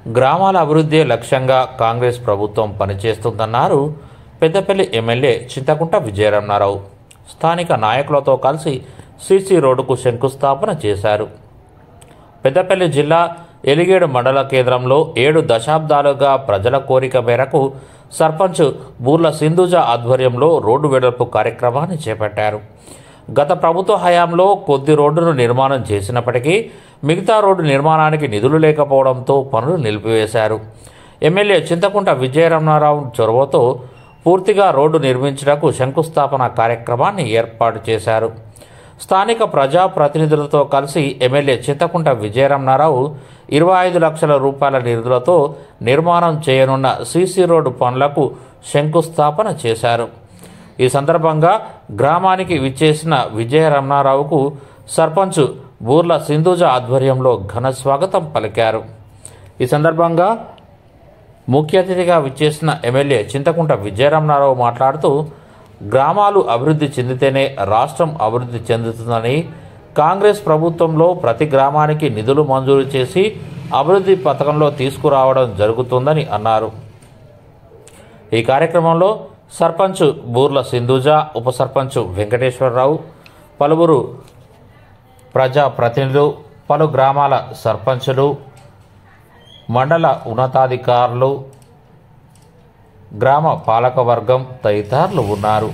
గ్రామాల అభివృద్ధి లక్ష్యంగా కాంగ్రెస్ ప్రభుత్వం పనిచేస్తుందన్నారు పెద్దపల్లి ఎమ్మెల్యే చింతకుంట విజయరమణారావు. స్థానిక నాయకులతో కలిసి సీసీ రోడ్డుకు శంకుస్థాపన చేశారు. పెద్దపల్లి జిల్లా ఎలిగేడు మండల కేంద్రంలో 7 దశాబ్దాలుగా ప్రజల కోరిక మేరకు సర్పంచ్ బూర్ల సింధుజ ఆధ్వర్యంలో రోడ్డు వెడల్పు కార్యక్రమాన్ని చేపట్టారు. గత ప్రభుత్వ హయాంలో కొద్ది రోడ్డును నిర్మాణం చేసినప్పటికీ మిగతా రోడ్డు నిర్మాణానికి నిధులు లేకపోవడంతో పనులు నిలిపివేశారు. ఎమ్మెల్యే చింతకుంట విజయరమణారావు చొరవతో పూర్తిగా రోడ్డు నిర్మించడానికి శంకుస్థాపన కార్యక్రమాన్ని ఏర్పాటు చేశారు. స్థానిక ప్రజాప్రతినిధులతో కలిసి ఎమ్మెల్యే చింతకుంట విజయరమణారావు 25 లక్షల రూపాయల నిధులతో నిర్మాణం చేయనున్న సీసీ రోడ్డు పనులకు శంకుస్థాపన చేశారు. ఈ సందర్భంగా గ్రామానికి విచ్చేసిన విజయరమణారావుకు సర్పంచ్ బూర్ల సింధుజ ఆధ్వర్యంలో ఘన స్వాగతం పలికారు. ఈ సందర్భంగా ముఖ్య అతిథిగా విచ్చేసిన ఎమ్మెల్యే చింతకుంట విజయరమణారావు మాట్లాడుతూ గ్రామాలు అభివృద్ధి చెందితేనే రాష్ట్రం అభివృద్ధి చెందుతుందని, కాంగ్రెస్ ప్రభుత్వంలో ప్రతి గ్రామానికి నిధులు మంజూరు చేసి అభివృద్ధి పథకంలో తీసుకురావడం జరుగుతుందని అన్నారు. ఈ కార్యక్రమంలో సర్పంచ్ బూర్ల సింధుజ, ఉప సర్పంచ్ వెంకటేశ్వరరావు, పలువురు ప్రజాప్రతినిధులు, పలు గ్రామాల సర్పంచులు, మండల ఉన్నతాధికారులు, గ్రామ పాలకవర్గం తదితరులు ఉన్నారు.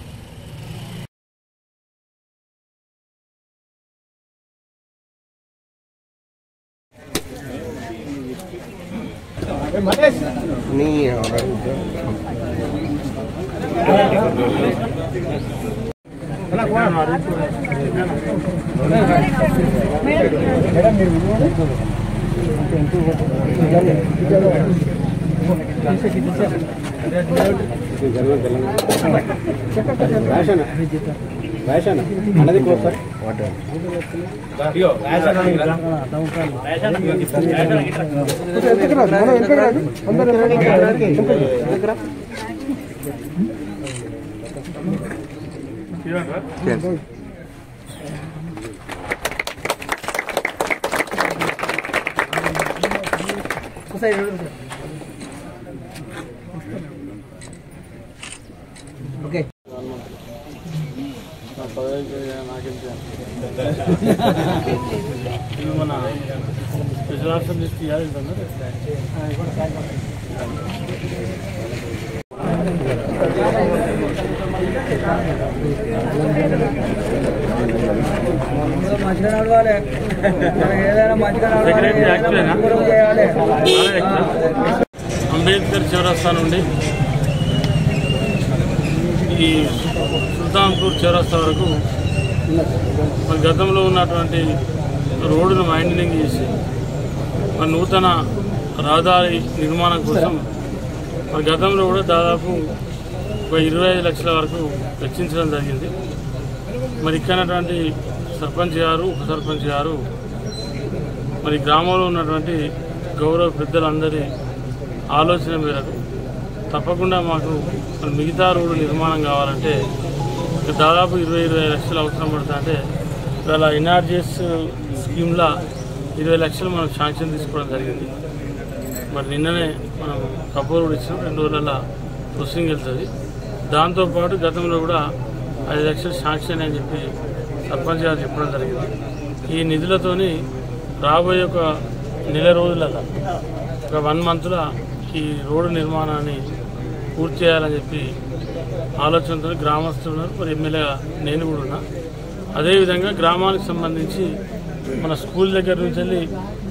ఓకే మన విశ్వాసం తీయాలి. మంచిగా నడవాలి, ఏదైనా మంచిగా నడవాలి. అంబేద్కర్ చౌరస్తా నుండి ఈ సుల్తాన్పూర్ చౌరస్తా వరకు మరి గతంలో ఉన్నటువంటి రోడ్డును వైండనింగ్ చేసి మరి నూతన రహదారి నిర్మాణం కోసం మరి గతంలో కూడా దాదాపు ఒక 25 లక్షల వరకు వెచ్చించడం జరిగింది. మరి ఇక్కడటువంటి సర్పంచ్ గారు, ఉప సర్పంచ్ గారు మరి గ్రామంలో ఉన్నటువంటి గౌరవ పెద్దలందరి ఆలోచన మేరకు తప్పకుండా మాకు మిగతా రోడ్డు నిర్మాణం కావాలంటే దాదాపు 20 లక్షలు అవసరం పడుతుందంటే ఇవాళ ఎన్ఆర్జీఎస్ స్కీమ్లో 20 లక్షలు మనం శాంక్షన్ తీసుకోవడం జరిగింది. మరి నిన్ననే మనం కపూర్ కూడా ఇచ్చినాం, 2 రోజుల ప్రొసీడింగ్ వెళ్తుంది. దాంతోపాటు గతంలో కూడా 5 లక్షలు శాంక్షన్ అని చెప్పి సర్పంచ్ గారు చెప్పడం జరిగింది. ఈ నిధులతోని రాబోయే ఒక నెల రోజులలో ఒక 1 మంత్లో ఈ రోడ్డు నిర్మాణాన్ని పూర్తి చేయాలని చెప్పి ఆలోచనతో గ్రామస్తులు ఉన్నారు. మరి ఎమ్మెల్యేగా నేను కూడా ఉన్నా. అదేవిధంగా గ్రామానికి సంబంధించి మన స్కూల్ దగ్గర నుంచి వెళ్ళి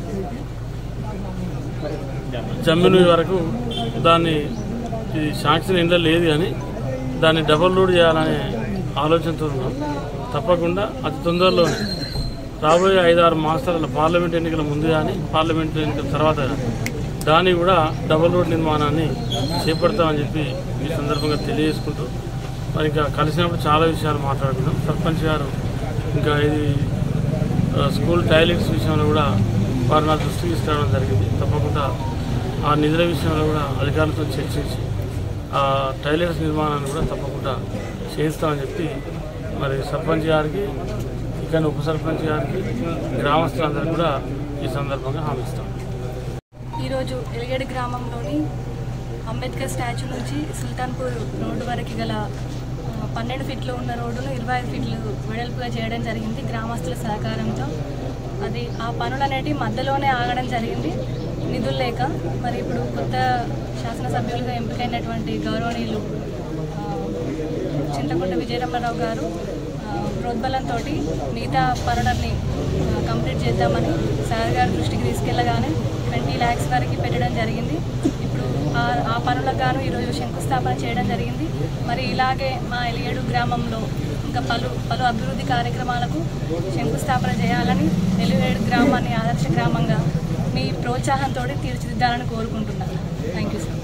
జమ్మిని వరకు దాన్ని ఇది శాంక్షన్ ఇంట్లో లేదు కానీ దాన్ని డబుల్ రోడ్ చేయాలనే ఆలోచనతో ఉన్నాం. తప్పకుండా అతి తొందరలోనే రాబోయే 5-6 మాసాల పార్లమెంట్ ఎన్నికల ముందు కానీ పార్లమెంట్ ఎన్నికల తర్వాత దాన్ని కూడా డబుల్ రోడ్ నిర్మాణాన్ని చేపడతామని చెప్పి ఈ సందర్భంగా తెలియజేసుకుంటూ మరి ఇంకా కలిసినప్పుడు చాలా విషయాలు మాట్లాడుకున్నాం. సర్పంచ్ గారు ఇంకా ఇది స్కూల్ టాయిలెట్స్ విషయంలో కూడా వారు నా దృష్టికి తీసుకురావడం జరిగింది. తప్పకుండా ఆ నిధుల విషయంలో కూడా అధికారులతో చర్చించి ఆ టాయిలెట్స్ నిర్మాణాన్ని కూడా తప్పకుండా చేయిస్తామని చెప్పి మరి సర్పంచ్ గారికి, ఇక్కడ ఉప సర్పంచ్ గారికి, గ్రామస్తులందరికీ కూడా ఈ సందర్భంగా హామీ ఇస్తాం. ఈరోజు ఎలిగేడు గ్రామంలోని అంబేద్కర్ స్టాచ్యూ నుంచి సుల్తాన్పూర్ రోడ్డు వరకు గల 12 ఫీట్లు ఉన్న రోడ్డును 25 ఫీట్లు వెడల్పుగా చేయడం జరిగింది గ్రామస్తుల సహకారంతో. అది ఆ పనులు అనేవి మధ్యలోనే ఆగడం జరిగింది నిధులు లేక. మరి ఇప్పుడు కొత్త శాసనసభ్యులుగా ఎంపికైనటువంటి గౌరవనీయులు చింతకుంట విజయరమణరావు గారు ప్రోద్బలంతో మిగతా పనులన్నీ కంప్లీట్ చేద్దామని సార్ గారి దృష్టికి తీసుకెళ్ళగానే 20 lakhs వరకు పెట్టడం జరిగింది. ఇప్పుడు ఆ పనులకు గాను ఈరోజు శంకుస్థాపన చేయడం జరిగింది. మరి ఇలాగే మా ఎలిగేడు గ్రామంలో ఇంకా పలు అభివృద్ధి కార్యక్రమాలకు శంకుస్థాపన చేయాలని, ఎలిగేడు గ్రామాన్ని ఆదర్శ గ్రామంగా మీ ప్రోత్సాహంతో తీర్చిదిద్దాలని కోరుకుంటున్నాను. Thank you sir.